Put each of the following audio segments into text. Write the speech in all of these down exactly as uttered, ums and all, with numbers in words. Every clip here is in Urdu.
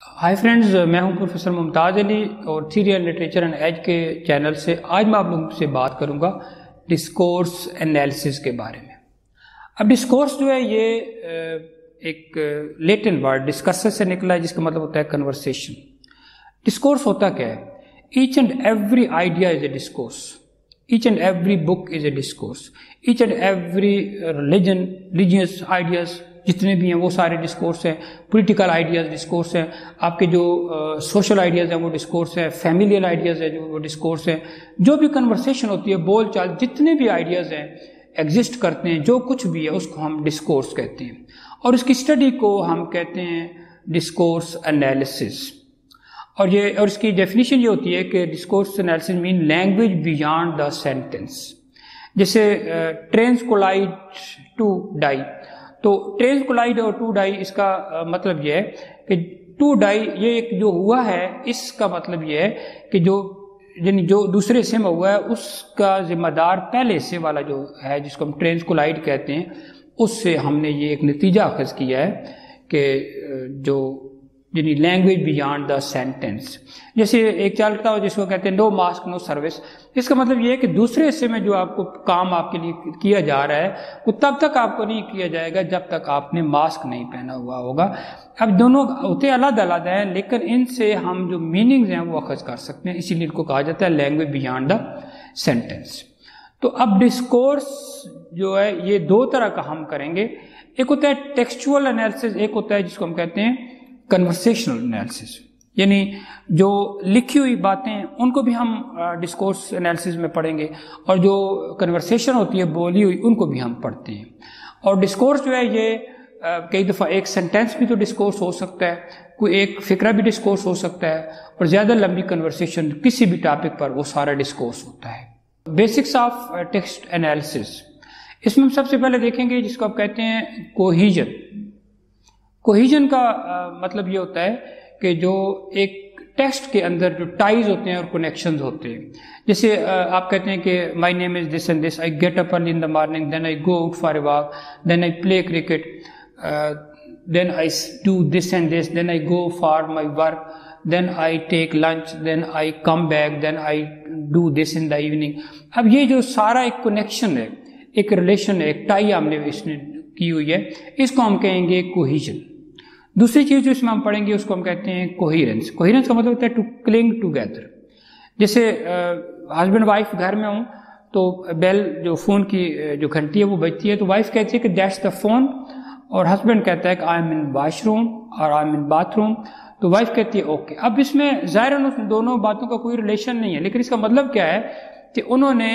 ہائی فرینڈز، میں ہوں پروفیسر ممتاز علی اور theory and literature and age کے چینل سے آج میں آپ لوگوں سے بات کروں گا ڈسکورس انالیسس کے بارے میں۔ اب ڈسکورس جو ہے یہ ایک لیٹن ورڈ ڈسکسس سے نکلا ہے جس کا مطلب ہوتا ہے کنورسیشن۔ ڈسکورس ہوتا کیا ہے؟ Each and every idea is a discourse, each and every book is a discourse, each and every religion religious ideas جتنے بھی ہیں وہ سارے ڈسکورس ہیں، پولیٹیکل آئیڈیاز ڈسکورس ہیں، آپ کے جو سوشل آئیڈیاز ہیں وہ ڈسکورس ہیں، فیملیل آئیڈیاز ہیں جو وہ ڈسکورس ہیں۔ جو بھی کنورسیشن ہوتی ہے، بول چال، جتنے بھی آئیڈیاز ہیں ایگزسٹ کرتے ہیں، جو کچھ بھی ہے اس کو ہم ڈسکورس کہتے ہیں، اور اس کی اسٹڈی کو ہم کہتے ہیں ڈسکورس انالیسس۔ اور یہ اور اس کی ڈیفینیشن یہ ہوتی ہے کہ discourse analysis means language beyond the sentence. جیسے ٹرینز کولائڈ ٹو ڈائی، تو ٹرینز کولائڈ اور ٹو ڈائی اس کا مطلب یہ ہے کہ ٹو ڈائی یہ ایک جو ہوا ہے اس کا مطلب یہ ہے کہ جو یعنی جو دوسرے حصے میں ہوا ہے اس کا ذمہ دار پہلے حصے والا جو ہے جس کو ہم ٹرینز کولائڈ کہتے ہیں، اس سے ہم نے یہ ایک نتیجہ اخذ کیا ہے کہ جو یعنی لینگویج بیانڈ دا سینٹینس۔ جیسے ایک چلتا ہو جس کو کہتے ہیں نو ماسک نو سروس، اس کا مطلب یہ ہے کہ دوسرے حصے میں جو آپ کو کام آپ کے لیے کیا جا رہا ہے وہ تب تک آپ کو نہیں کیا جائے گا جب تک آپ نے ماسک نہیں پہنا ہوا ہوگا۔ اب دونوں ہوتے علیحدہ علیحدہ ہیں لیکن ان سے ہم جو میننگز ہیں وہ اخذ کر سکتے ہیں، اسی لیے ان کو کہا جاتا ہے لینگویج بیانڈ دا سینٹینس۔ تو اب ڈسکورس جو ہے یہ دو طرح کا ہم کریں گے، ایک ہوتا ہے ٹیکسچول انالیسس، ایک ہوتا ہے جس کو ہم کہتے ہیں کنورسیشنل انالیسس، یعنی جو لکھی ہوئی باتیں ان کو بھی ہم ڈسکورس انالیسس میں پڑھیں گے، اور جو کنورسیشن ہوتی ہے بولی ہوئی ان کو بھی ہم پڑھتے ہیں۔ اور ڈسکورس جو ہے یہ کئی دفعہ ایک سینٹینس بھی تو ڈسکورس ہو سکتا ہے، کوئی ایک فقرہ بھی ڈسکورس ہو سکتا ہے، اور زیادہ لمبی کنورسیشن کسی بھی ٹاپک پر وہ سارا ڈسکورس ہوتا ہے۔ بیسکس آف ٹیکسٹ انالیسس، اس میں ہم سب سے پہلے دیکھیں گے جس کو آپ کہتے ہیں کوہیجن۔ کوہیجن کا مطلب یہ ہوتا ہے کہ جو ایک ٹیکسٹ کے اندر جو ٹائز ہوتے ہیں اور کنیکشنز ہوتے ہیں، جیسے آپ کہتے ہیں کہ my name is this and this, I get up early in the morning, then I go out for a walk, then I play cricket, then I do this and this, then I go for my work, then I take lunch, then I come back, then I do this in the evening. اب یہ جو سارا ایک کنیکشن ہے، ایک ریلیشن ہے، ایک ٹائی ہم نے اس نے کی ہوئی ہے، اس کو ہم کہیں گے کوہیجن۔ دوسری چیز جو اس میں ہم پڑھیں گے اس کو ہم کہتے ہیں کوہیرنس۔ کوہیرنس کا مطلب ہوتا ہے ٹو کلنگ ٹوگیدر۔ جیسے ہسبینڈ وائف گھر میں ہوں تو بیل جو فون کی جو گھنٹی ہے وہ بجتی ہے تو وائف کہتی ہے کہ دیٹس دا فون، اور ہسبینڈ کہتا ہے کہ I am in wash room اور I am in bath room, تو وائف کہتی ہے اوکے۔ اب اس میں ظاہراً ان دونوں باتوں کا کوئی ریلیشن نہیں ہے، لیکن اس کا مطلب کیا ہے کہ انہوں نے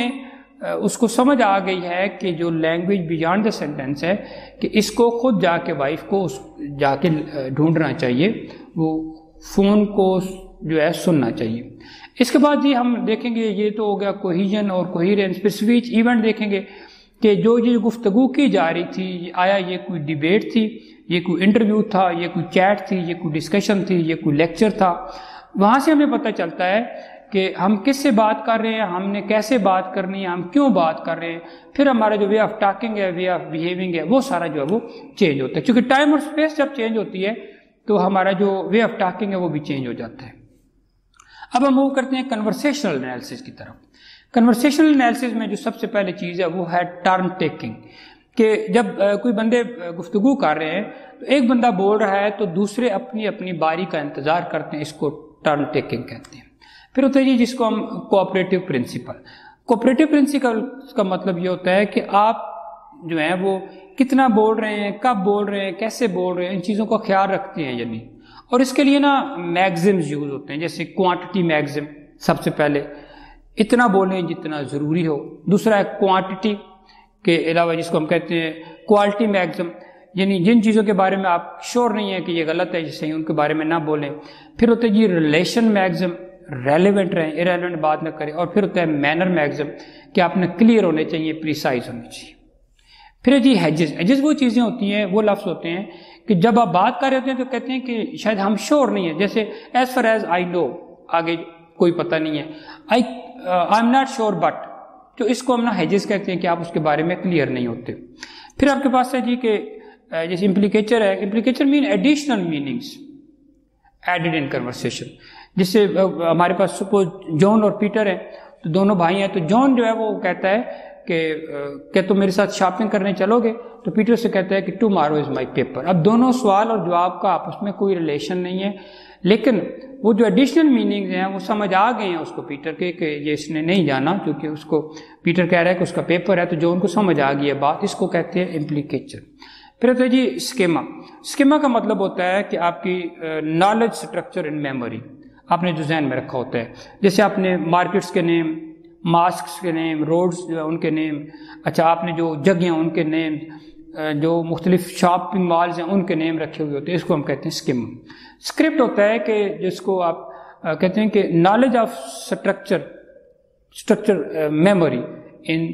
اس کو سمجھ آ گئی ہے کہ جو لینگویج بیانڈ دا سینٹینس ہے کہ اس کو خود جا کے وائف کو اس جا کے ڈھونڈنا چاہیے، وہ فون کو جو ہے سننا چاہیے۔ اس کے بعد یہ ہم دیکھیں گے، یہ تو ہو گیا کوہیجن اور کوہیرنس۔ پھر سویچ ایونٹ دیکھیں گے کہ جو یہ گفتگو کی جا رہی تھی، آیا یہ کوئی ڈیبیٹ تھی، یہ کوئی انٹرویو تھا، یہ کوئی چیٹ تھی، یہ کوئی ڈسکشن تھی، یہ کوئی لیکچر تھا۔ وہاں سے ہمیں پتہ چلتا ہے کہ ہم کس سے بات کر رہے ہیں، ہم نے کیسے بات کرنی ہے، ہم کیوں بات کر رہے ہیں، پھر ہمارا جو وے آف ٹاکنگ ہے، وے آف بیہیونگ ہے، وہ سارا جو ہے وہ چینج ہوتا ہے۔ چونکہ ٹائم اور اسپیس جب چینج ہوتی ہے تو ہمارا جو وے آف ٹاکنگ ہے وہ بھی چینج ہو جاتا ہے۔ اب ہم موو کرتے ہیں کنورسیشنل انالیسس کی طرف۔ کنورسیشنل انالیسس میں جو سب سے پہلے چیز ہے وہ ہے ٹرن ٹیکنگ، کہ جب کوئی بندے گفتگو کر رہے ہیں تو ایک بندہ بول رہا ہے تو دوسرے اپنی اپنی باری کا انتظار کرتے ہیں، اس کو ٹرن ٹیکنگ کہتے ہیں۔ پھر ہوتا ہے جی جس کو ہم کوآپریٹو پرنسپل۔ کوآپریٹو پرنسپل کا مطلب یہ ہوتا ہے کہ آپ جو ہیں وہ کتنا بول رہے ہیں، کب بول رہے ہیں، کیسے بول رہے ہیں، ان چیزوں کا خیال رکھتے ہیں یعنی۔ اور اس کے لیے نا میگزمز یوز ہوتے ہیں، جیسے کوانٹٹی میگزم سب سے پہلے، اتنا بولیں جتنا ضروری ہو۔ دوسرا ہے کوانٹٹی کے علاوہ جس کو ہم کہتے ہیں کوالٹی میگزم، یعنی جن چیزوں کے بارے میں آپ شور نہیں ہیں کہ یہ غلط ہے یہ صحیح، ان کے بارے میں نہ بولیں۔ پھر ہوتا ہے جی ریلیشن میگزم، ریلیونٹ رہیں، ایریلیونٹ بات نہ کریں۔ اور پھر ہوتا ہے مینر میگزم کہ آپ نے کلیئر ہونے چاہیے، پریسائز ہونے چاہیے۔ پھر جی ہیجز، ہیجز وہ چیزیں ہوتی ہیں، وہ لفظ ہوتے ہیں کہ جب آپ بات کر رہے ہوتے ہیں تو کہتے ہیں کہ شاید ہم شور نہیں ہیں، جیسے as far as I know, آگے کوئی پتہ نہیں ہے، I I am not sure but, تو اس کو ہم نا ہیجز کہتے ہیں کہ آپ اس کے بارے میں کلیئر نہیں ہوتے۔ پھر آپ کے پاس ہے جی کہ جیسے امپلیکیچر ہے، implicature means additional meanings, added in conversation. جس سے ہمارے پاس سپوز جان اور پیٹر ہیں تو دونوں بھائی ہیں, تو جان جو ہے وہ کہتا ہے کہ کہ تم میرے ساتھ شاپنگ کرنے چلو گے, تو پیٹر سے کہتا ہے کہ ٹمارو از مائی پیپر. اب دونوں سوال اور جواب کا آپس میں کوئی ریلیشن نہیں ہے, لیکن وہ جو ایڈیشنل میننگز ہیں وہ سمجھ آ گئے ہیں اس کو پیٹر کے, کہ یہ اس نے نہیں جانا کیونکہ اس کو پیٹر کہہ رہا ہے کہ اس کا پیپر ہے, تو جو ان کو سمجھ آ گئی ہے بات, اس کو کہتے ہیں امپلیکیچر. پھر ہوتا ہے جی اسکیما. اسکیما کا مطلب ہوتا ہے کہ آپ کی نالج اسٹرکچر ان میموری, آپ نے جو ذہن میں رکھا ہوتا ہے. جیسے آپ نے مارکیٹس کے نیم, ماسکس کے نیم, روڈز جو ہے ان کے نیم, اچھا آپ نے جو جگہیں ان کے نیم, جو مختلف شاپنگ مالز ہیں ان کے نیم رکھے ہوئے ہوتے ہیں, اس کو ہم کہتے ہیں اسکیما. اسکرپٹ ہوتا ہے کہ جس کو آپ کہتے ہیں کہ knowledge of structure structure memory in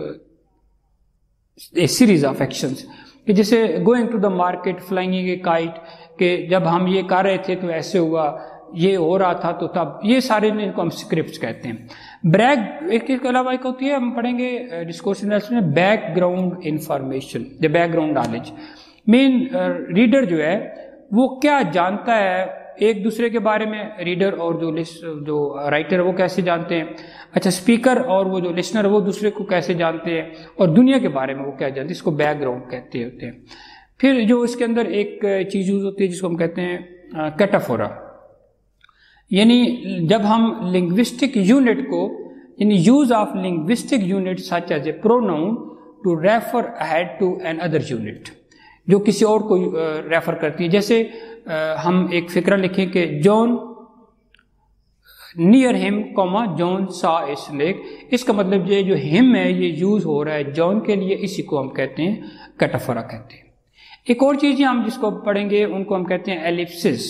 a series of actions, کہ جیسے going to the market, flying a kite, کہ جب ہم یہ کر رہے تھے تو ایسے ہوا, یہ ہو رہا تھا تو تب, یہ سارے ان کو ہم اسکرپٹس کہتے ہیں. بریک ایک کے علاوہ ایک ہوتی ہے, ہم پڑھیں گے ڈسکورس انالیسس میں, background information, the background knowledge. مین ریڈر جو ہے وہ کیا جانتا ہے ایک دوسرے کے بارے میں, ریڈر اور جو جو رائٹر وہ کیسے جانتے ہیں, اچھا اسپیکر اور وہ جو لسنر وہ دوسرے کو کیسے جانتے ہیں, اور دنیا کے بارے میں وہ کیا جانتے ہیں, اس کو بیک گراؤنڈ کہتے ہوتے ہیں. پھر جو اس کے اندر ایک چیز یوز ہوتی ہے جس کو ہم کہتے ہیں کیٹافورا, یعنی جب ہم لنگوسٹک یونٹ کو, یعنی use of linguistic unit such as a pronoun to refer ahead to another unit, جو کسی اور کو ریفر کرتی ہے. جیسے ہم ایک فقرہ لکھیں کہ جان نیئر ہم کوما جان سا اے سنیک, اس کا مطلب یہ جو ہم ہے یہ یوز ہو رہا ہے جان کے لیے, اسی کو ہم کہتے ہیں کیٹافورا کہتے ہیں. ایک اور چیز ہم جس کو پڑھیں گے ان کو ہم کہتے ہیں ایلپسز,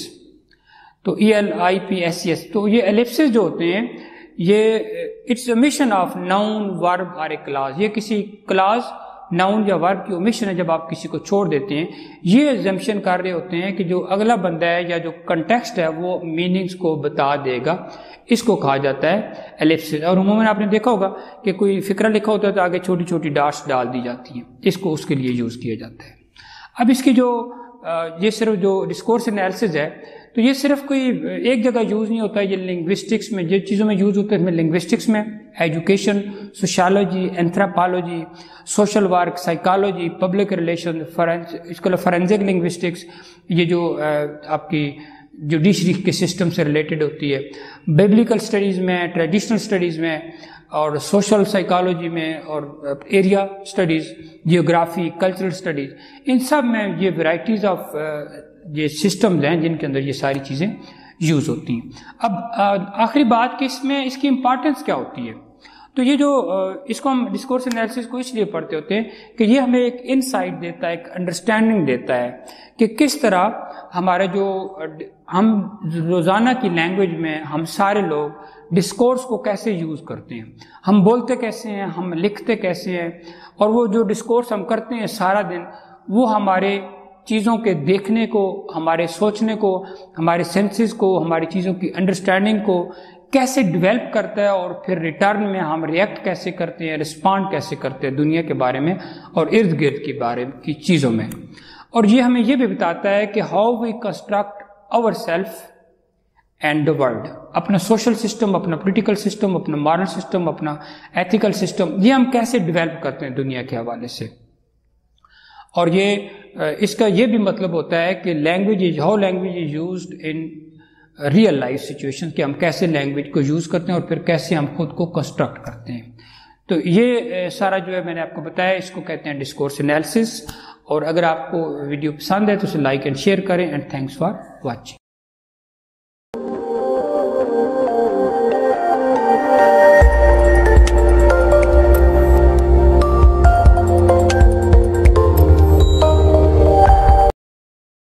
تو E L I P S C S. تو یہ ایلپسز جو ہوتے ہیں یہ اٹس اومیشن آف ناؤن ورب اور اے کلاس, یہ کسی کلاس ناؤن یا ورب کی اومیشن ہے جب آپ کسی کو چھوڑ دیتے ہیں. یہ ایگزمپشن کر رہے ہوتے ہیں کہ جو اگلا بندہ ہے یا جو کنٹیکسٹ ہے وہ میننگز کو بتا دے گا, اس کو کہا جاتا ہے ایلپسز. اور عموماً آپ نے دیکھا ہوگا کہ کوئی فقرہ لکھا ہوتا ہے تو آگے چھوٹی چھوٹی ڈاٹس ڈال دی جاتی ہیں, اس کو اس کے لیے یوز کیا جاتا ہے. اب اس کی جو یہ صرف جو ڈسکورس انالیسس ہے تو یہ صرف کوئی ایک جگہ یوز نہیں ہوتا ہے, یہ لنگوسٹکس میں جن چیزوں میں یوز ہوتا ہے, لنگوسٹکس میں, education, sociology, anthropology, social work, psychology, public relation, اس کو فورینزک لنگوسٹکس, یہ جو آپ کی جوڈیشری کے سسٹم سے ریلیٹڈ ہوتی ہے, بیبلیکل اسٹڈیز میں, ٹریڈیشنل اسٹڈیز میں, اور سوشل سائیکالوجی میں, اور area studies, geography, cultural studies, ان سب میں یہ ورائٹیز آف یہ سسٹمز ہیں جن کے اندر یہ ساری چیزیں یوز ہوتی ہیں. اب آخری بات کہ اس میں اس کی امپارٹنس کیا ہوتی ہے, تو یہ جو اس کو ہم ڈسکورس انالیسس کو اس لیے پڑھتے ہوتے ہیں کہ یہ ہمیں ایک انسائٹ دیتا ہے, ایک انڈرسٹینڈنگ دیتا ہے کہ کس طرح ہمارے جو ہم روزانہ کی لینگویج میں ہم سارے لوگ ڈسکورس کو کیسے یوز کرتے ہیں, ہم بولتے کیسے ہیں, ہم لکھتے کیسے ہیں, اور وہ جو ڈسکورس ہم کرتے ہیں سارا دن وہ ہمارے چیزوں کے دیکھنے کو, ہمارے سوچنے کو, ہمارے سینسز کو, ہماری چیزوں کی انڈرسٹینڈنگ کو کیسے ڈیولپ کرتا ہے, اور پھر ریٹرن میں ہم ریئیکٹ کیسے کرتے ہیں, رسپانڈ کیسے کرتے ہیں دنیا کے بارے میں اور ارد گرد کے بارے کی چیزوں میں. اور یہ ہمیں یہ بھی بتاتا ہے کہ how we construct our self and the world, اپنا سوشل سسٹم, اپنا پولیٹیکل سسٹم, اپنا مارل سسٹم, اپنا ایتھیکل سسٹم, یہ ہم کیسے ڈیولپ کرتے ہیں دنیا کے حوالے سے. اور یہ اس کا یہ بھی مطلب ہوتا ہے کہ language, how language is used in real life situation, کہ ہم کیسے لینگویج کو یوز کرتے ہیں اور پھر کیسے ہم خود کو کنسٹرکٹ کرتے ہیں. تو یہ سارا جو ہے میں نے آپ کو بتایا, اس کو کہتے ہیں ڈسکورس انالیسس. اور اگر آپ کو ویڈیو پسند ہے تو اسے لائک اینڈ شیئر کریں, اینڈ تھینکس فار واچنگ.